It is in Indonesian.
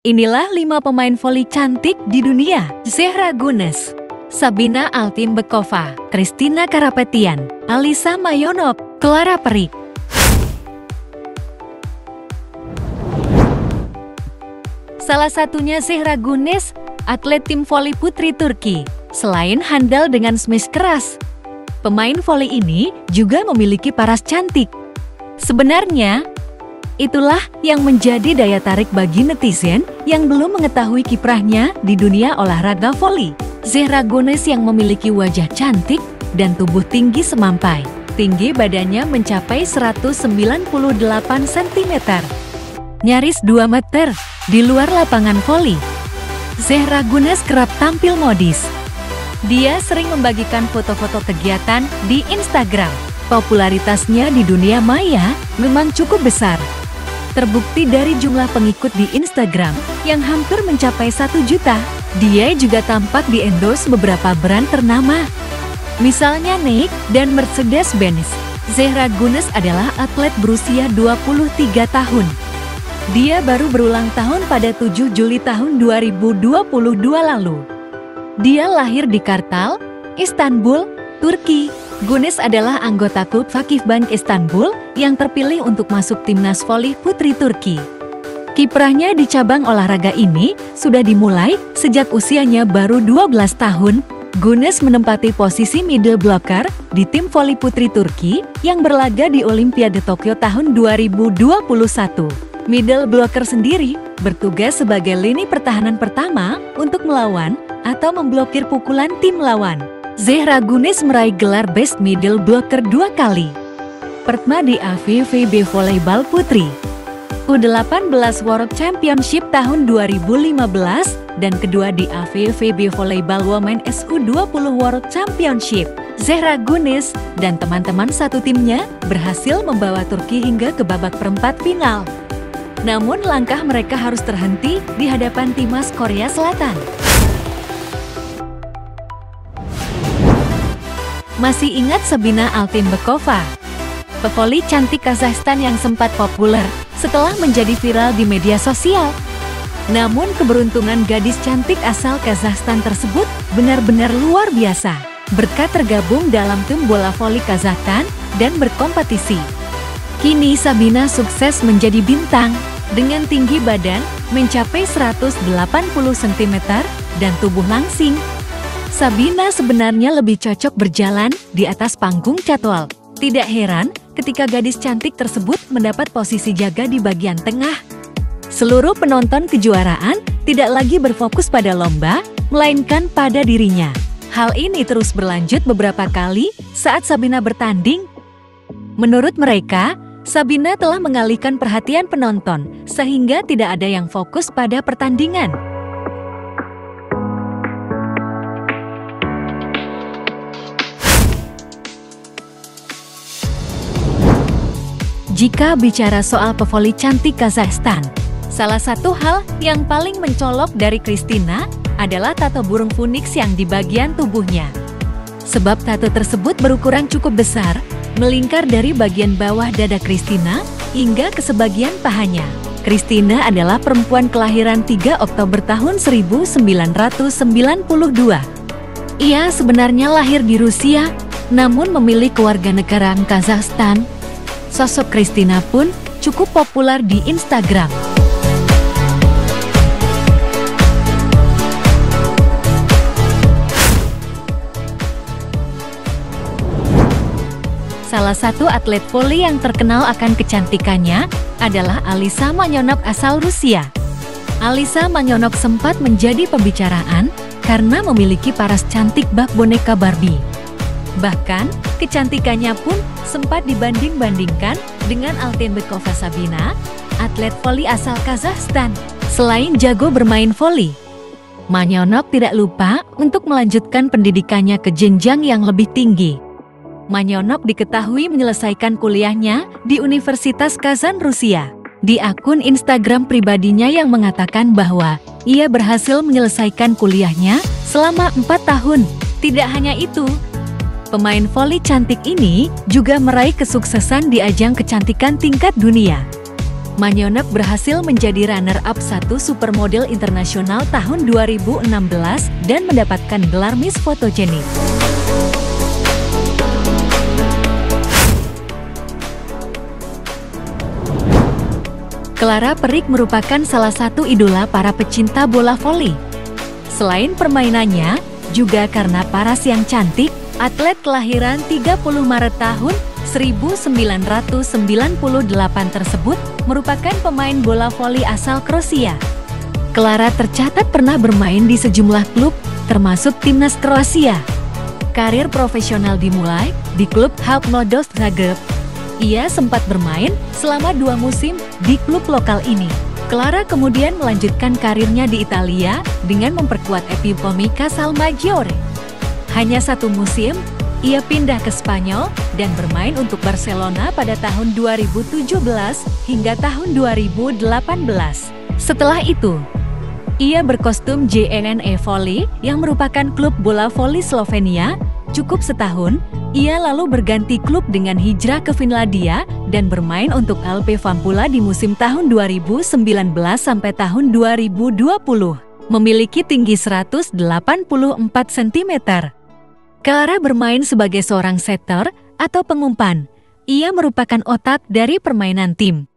Inilah 5 pemain voli cantik di dunia. Zehra Gunes, Sabina Altimbekova, Kristina Karapetian, Alyssa Mayonov, Clara Perik. Salah satunya Zehra Gunes, atlet tim voli putri Turki. Selain handal dengan smash keras, pemain voli ini juga memiliki paras cantik. Sebenarnya, itulah yang menjadi daya tarik bagi netizen yang belum mengetahui kiprahnya di dunia olahraga voli. Zehra Gunes yang memiliki wajah cantik dan tubuh tinggi semampai. Tinggi badannya mencapai 198 cm. Nyaris 2 meter di luar lapangan voli. Zehra Gunes kerap tampil modis. Dia sering membagikan foto-foto kegiatan di Instagram. Popularitasnya di dunia maya memang cukup besar. Terbukti dari jumlah pengikut di Instagram yang hampir mencapai 1 juta. Dia juga tampak di endorse beberapa brand ternama, misalnya Nike dan Mercedes-Benz. Zehra Gunes adalah atlet berusia 23 tahun. Dia baru berulang tahun pada 7 Juli tahun 2022 lalu. Dia lahir di Kartal, Istanbul, Turki. Gunes adalah anggota klub Vakifbank Istanbul yang terpilih untuk masuk timnas voli putri Turki. Kiprahnya di cabang olahraga ini sudah dimulai sejak usianya baru 12 tahun. Gunes menempati posisi middle blocker di tim voli putri Turki yang berlaga di Olimpiade Tokyo tahun 2021. Middle blocker sendiri bertugas sebagai lini pertahanan pertama untuk melawan atau memblokir pukulan tim lawan. Zehra Gunes meraih gelar Best Middle Blocker 2 kali. Pertama di AVVB Volleyball Putri U18 World Championship tahun 2015 dan kedua di AVVB Volleyball Women SU20 World Championship. Zehra Gunes dan teman-teman satu timnya berhasil membawa Turki hingga ke babak perempat final. Namun langkah mereka harus terhenti di hadapan timnas Korea Selatan. Masih ingat Sabina Altimbekova, pevoli cantik Kazakhstan yang sempat populer setelah menjadi viral di media sosial? Namun keberuntungan gadis cantik asal Kazakhstan tersebut benar-benar luar biasa. Berkat tergabung dalam tim bola voli Kazakhstan dan berkompetisi, kini Sabina sukses menjadi bintang dengan tinggi badan mencapai 180 cm dan tubuh langsing. Sabina sebenarnya lebih cocok berjalan di atas panggung catwalk. Tidak heran ketika gadis cantik tersebut mendapat posisi jaga di bagian tengah. Seluruh penonton kejuaraan tidak lagi berfokus pada lomba, melainkan pada dirinya. Hal ini terus berlanjut beberapa kali saat Sabina bertanding. Menurut mereka, Sabina telah mengalihkan perhatian penonton sehingga tidak ada yang fokus pada pertandingan. Jika bicara soal pevoli cantik Kazakhstan, salah satu hal yang paling mencolok dari Kristina adalah tato burung phoenix yang di bagian tubuhnya. Sebab tato tersebut berukuran cukup besar, melingkar dari bagian bawah dada Kristina hingga ke sebagian pahanya. Kristina adalah perempuan kelahiran 3 Oktober tahun 1992. Ia sebenarnya lahir di Rusia, namun memilih kewarganegaraan Kazakhstan. Sosok Kristina pun cukup populer di Instagram. Salah satu atlet voli yang terkenal akan kecantikannya adalah Alyssa Mayonov asal Rusia. Alyssa Mayonov sempat menjadi pembicaraan karena memiliki paras cantik bak boneka Barbie. Bahkan, kecantikannya pun sempat dibanding-bandingkan dengan Altimbekova Sabina, atlet voli asal Kazakhstan. Selain jago bermain voli, Mayonov tidak lupa untuk melanjutkan pendidikannya ke jenjang yang lebih tinggi. Mayonov diketahui menyelesaikan kuliahnya di Universitas Kazan, Rusia. Di akun Instagram pribadinya yang mengatakan bahwa ia berhasil menyelesaikan kuliahnya selama 4 tahun. Tidak hanya itu, pemain voli cantik ini juga meraih kesuksesan di ajang kecantikan tingkat dunia. Manyonek berhasil menjadi runner-up 1 supermodel internasional tahun 2016 dan mendapatkan gelar Miss Photogenic. Clara Perik merupakan salah satu idola para pecinta bola voli. Selain permainannya, juga karena paras yang cantik, atlet kelahiran 30 Maret tahun 1998 tersebut merupakan pemain bola voli asal Kroasia. Clara tercatat pernah bermain di sejumlah klub, termasuk timnas Kroasia. Karir profesional dimulai di klub Hajduk Zagreb. Ia sempat bermain selama 2 musim di klub lokal ini. Clara kemudian melanjutkan karirnya di Italia dengan memperkuat Epifomika Salmaggiore. Hanya 1 musim, ia pindah ke Spanyol dan bermain untuk Barcelona pada tahun 2017 hingga tahun 2018. Setelah itu, ia berkostum JNE Volley yang merupakan klub bola voli Slovenia. Cukup setahun, ia lalu berganti klub dengan hijrah ke Finlandia dan bermain untuk LP Vampula di musim tahun 2019 sampai tahun 2020. Memiliki tinggi 184 cm. Clara bermain sebagai seorang setter atau pengumpan. Ia merupakan otak dari permainan tim.